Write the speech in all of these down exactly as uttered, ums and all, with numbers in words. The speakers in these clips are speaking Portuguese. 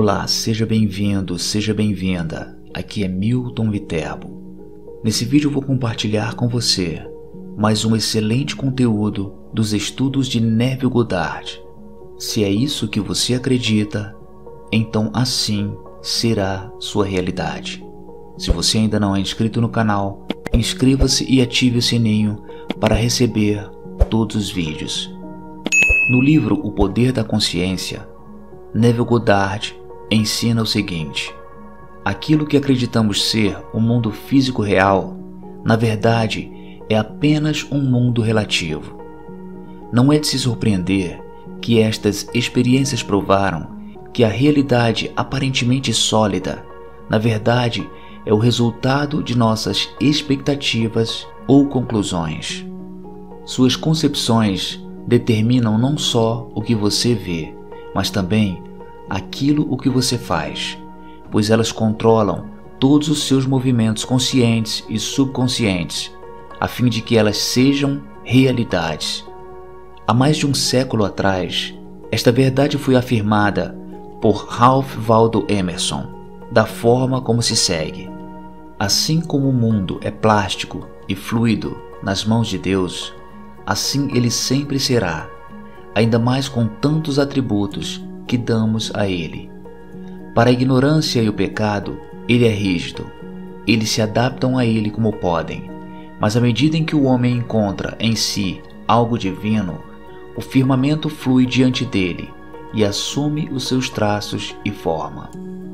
Olá, seja bem-vindo, seja bem-vinda. Aqui é Milton Viterbo. Nesse vídeo eu vou compartilhar com você mais um excelente conteúdo dos estudos de Neville Goddard. Se é isso que você acredita, então assim será sua realidade. Se você ainda não é inscrito no canal, inscreva-se e ative o sininho para receber todos os vídeos. No livro O Poder da Consciência, Neville Goddard ensina o seguinte: aquilo que acreditamos ser o mundo físico real, na verdade, é apenas um mundo relativo. Não é de se surpreender que estas experiências provaram que a realidade aparentemente sólida, na verdade, é o resultado de nossas expectativas ou conclusões. Suas concepções determinam não só o que você vê, mas também aquilo o que você faz, pois elas controlam todos os seus movimentos conscientes e subconscientes, a fim de que elas sejam realidades. Há mais de um século atrás, esta verdade foi afirmada por Ralph Waldo Emerson, da forma como se segue: assim como o mundo é plástico e fluido nas mãos de Deus, assim ele sempre será, ainda mais com tantos atributos que damos a ele. Para a ignorância e o pecado, ele é rígido. Eles se adaptam a ele como podem, mas à medida em que o homem encontra em si algo divino, o firmamento flui diante dele e assume os seus traços e forma.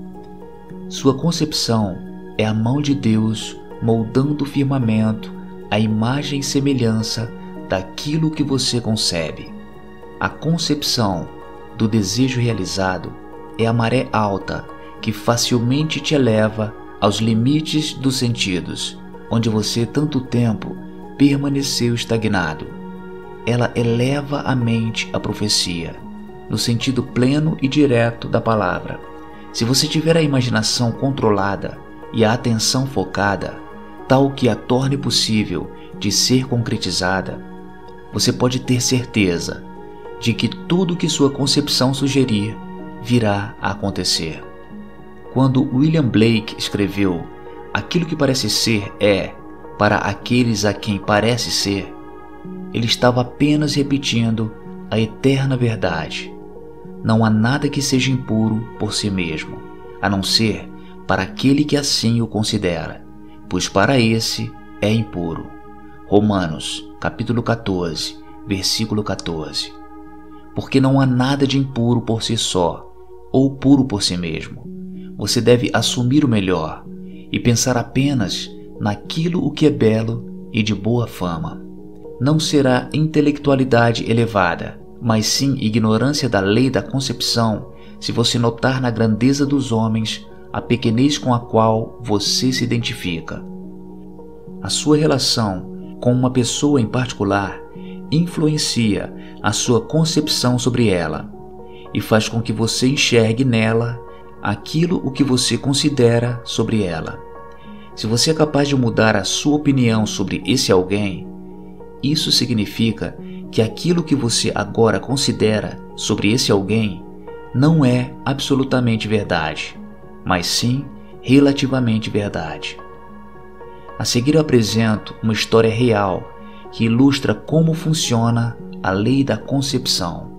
Sua concepção é a mão de Deus moldando o firmamento à imagem e semelhança daquilo que você concebe. A concepção do desejo realizado é a maré alta que facilmente te eleva aos limites dos sentidos, onde você tanto tempo permaneceu estagnado. Ela eleva a mente à profecia, no sentido pleno e direto da palavra. Se você tiver a imaginação controlada e a atenção focada, tal que a torne possível de ser concretizada, você pode ter certeza de que tudo que sua concepção sugerir virá a acontecer. Quando William Blake escreveu "Aquilo que parece ser é para aqueles a quem parece ser", ele estava apenas repetindo a eterna verdade: não há nada que seja impuro por si mesmo, a não ser para aquele que assim o considera, pois para esse é impuro. Romanos, capítulo quatorze, versículo quatorze. Porque não há nada de impuro por si só, ou puro por si mesmo. Você deve assumir o melhor e pensar apenas naquilo o que é belo e de boa fama. Não será intelectualidade elevada, mas sim ignorância da lei da concepção, se você notar na grandeza dos homens a pequenez com a qual você se identifica. A sua relação com uma pessoa em particular influencia a sua concepção sobre ela e faz com que você enxergue nela aquilo o que você considera sobre ela. Se você é capaz de mudar a sua opinião sobre esse alguém, isso significa que aquilo que você agora considera sobre esse alguém não é absolutamente verdade, mas sim relativamente verdade. A seguir eu apresento uma história real que ilustra como funciona a lei da concepção.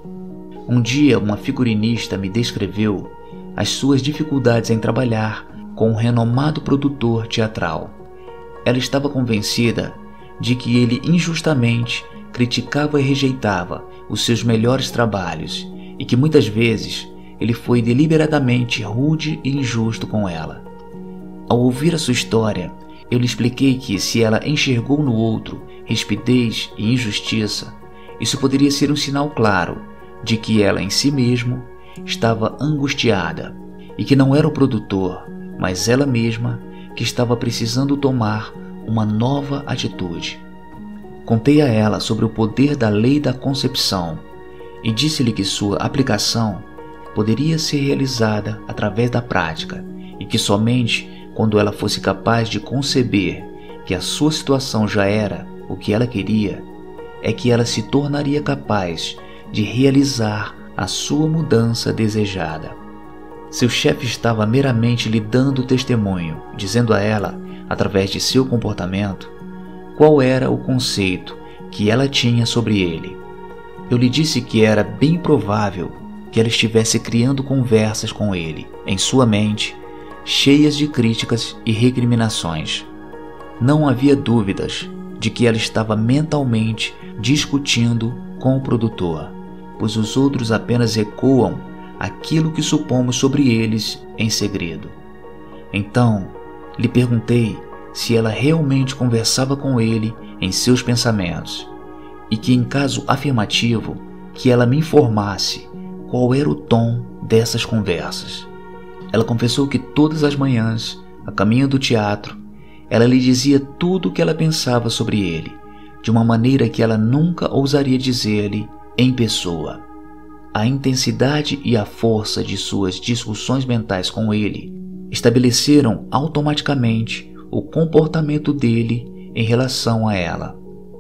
Um dia, uma figurinista me descreveu as suas dificuldades em trabalhar com um renomado produtor teatral. Ela estava convencida de que ele injustamente criticava e rejeitava os seus melhores trabalhos e que muitas vezes ele foi deliberadamente rude e injusto com ela. Ao ouvir a sua história, eu lhe expliquei que, se ela enxergou no outro rispidez e injustiça, isso poderia ser um sinal claro de que ela em si mesma estava angustiada e que não era o produtor, mas ela mesma que estava precisando tomar uma nova atitude. Contei a ela sobre o poder da lei da concepção e disse-lhe que sua aplicação poderia ser realizada através da prática e que somente quando ela fosse capaz de conceber que a sua situação já era o que ela queria, é que ela se tornaria capaz de realizar a sua mudança desejada. Seu chefe estava meramente lhe dando testemunho, dizendo a ela, através de seu comportamento, qual era o conceito que ela tinha sobre ele. Eu lhe disse que era bem provável que ela estivesse criando conversas com ele, em sua mente, cheias de críticas e recriminações. Não havia dúvidas de que ela estava mentalmente discutindo com o produtor, pois os outros apenas ecoam aquilo que supomos sobre eles em segredo. Então, lhe perguntei se ela realmente conversava com ele em seus pensamentos, e que, em caso afirmativo, que ela me informasse qual era o tom dessas conversas. Ela confessou que todas as manhãs, a caminho do teatro, ela lhe dizia tudo o que ela pensava sobre ele, de uma maneira que ela nunca ousaria dizer-lhe em pessoa. A intensidade e a força de suas discussões mentais com ele estabeleceram automaticamente o comportamento dele em relação a ela.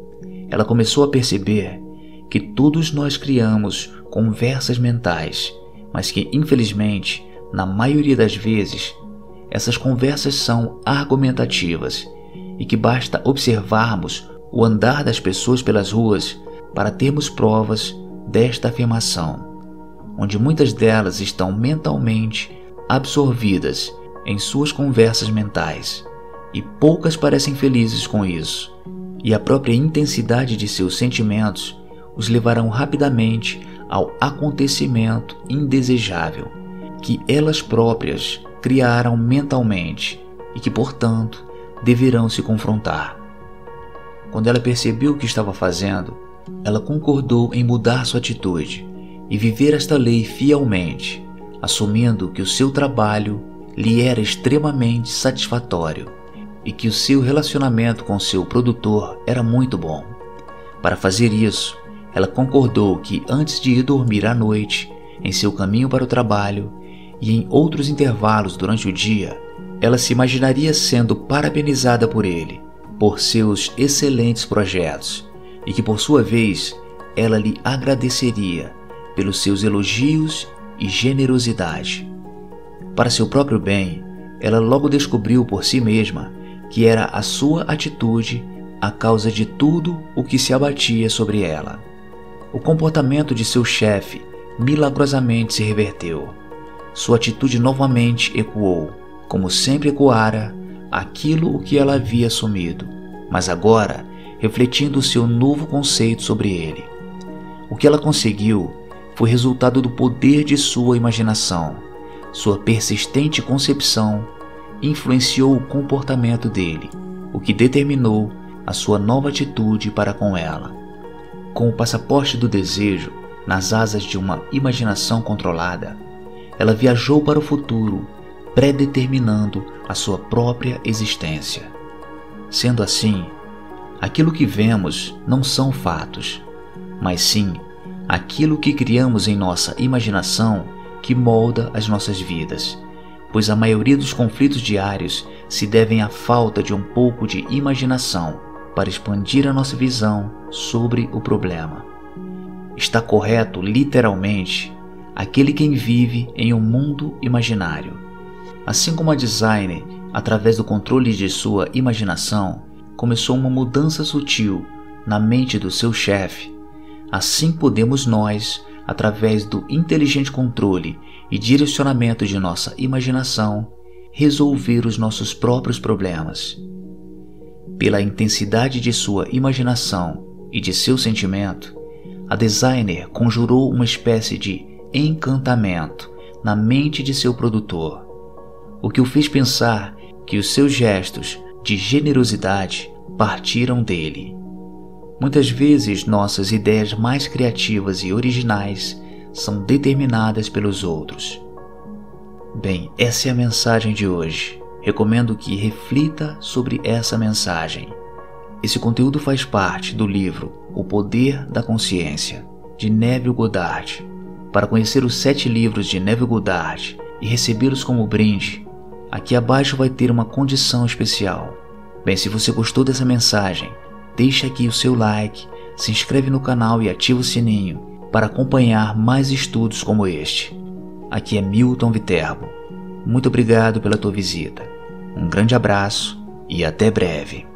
Ela começou a perceber que todos nós criamos conversas mentais, mas que, infelizmente, na maioria das vezes, essas conversas são argumentativas e que basta observarmos o andar das pessoas pelas ruas para termos provas desta afirmação, onde muitas delas estão mentalmente absorvidas em suas conversas mentais, e poucas parecem felizes com isso, e a própria intensidade de seus sentimentos os levarão rapidamente ao acontecimento indesejável que elas próprias criaram mentalmente e que, portanto, deverão se confrontar. Quando ela percebeu o que estava fazendo, ela concordou em mudar sua atitude e viver esta lei fielmente, assumindo que o seu trabalho lhe era extremamente satisfatório e que o seu relacionamento com seu produtor era muito bom. Para fazer isso, ela concordou que antes de ir dormir à noite, em seu caminho para o trabalho e em outros intervalos durante o dia, ela se imaginaria sendo parabenizada por ele, por seus excelentes projetos, e que por sua vez ela lhe agradeceria pelos seus elogios e generosidade. Para seu próprio bem, ela logo descobriu por si mesma que era a sua atitude a causa de tudo o que se abatia sobre ela. O comportamento de seu chefe milagrosamente se reverteu. Sua atitude novamente ecoou, como sempre ecoara, aquilo o que ela havia assumido, mas agora refletindo o seu novo conceito sobre ele. O que ela conseguiu foi resultado do poder de sua imaginação. Sua persistente concepção influenciou o comportamento dele, o que determinou a sua nova atitude para com ela. Com o passaporte do desejo nas asas de uma imaginação controlada, ela viajou para o futuro, predeterminando a sua própria existência. Sendo assim, aquilo que vemos não são fatos, mas sim aquilo que criamos em nossa imaginação que molda as nossas vidas, pois a maioria dos conflitos diários se devem à falta de um pouco de imaginação para expandir a nossa visão sobre o problema. Está correto, literalmente, aquele quem vive em um mundo imaginário. Assim como a designer, através do controle de sua imaginação, começou uma mudança sutil na mente do seu chefe, assim podemos nós, através do inteligente controle e direcionamento de nossa imaginação, resolver os nossos próprios problemas. Pela intensidade de sua imaginação e de seu sentimento, a designer conjurou uma espécie de encantamento na mente de seu produtor, o que o fez pensar que os seus gestos de generosidade partiram dele. Muitas vezes nossas ideias mais criativas e originais são determinadas pelos outros. Bem, essa é a mensagem de hoje. Recomendo que reflita sobre essa mensagem. Esse conteúdo faz parte do livro O Poder da Consciência, de Neville Goddard. Para conhecer os sete livros de Neville Goddard e recebê-los como brinde, aqui abaixo vai ter uma condição especial. Bem, se você gostou dessa mensagem, deixa aqui o seu like, se inscreve no canal e ativa o sininho para acompanhar mais estudos como este. aqui é Milton Viterbo. Muito obrigado pela tua visita. Um grande abraço e até breve.